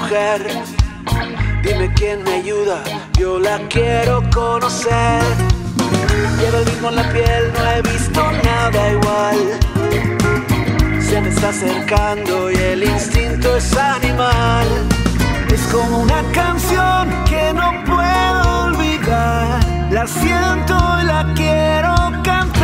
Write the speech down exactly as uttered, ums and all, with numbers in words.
mujer. Dime quién me ayuda, yo la quiero conocer. Lleva el ritmo en la piel, no he visto nada igual. Se me está acercando y el instinto es animal. Es como una canción que no puedo olvidar. La siento y la quiero cantar.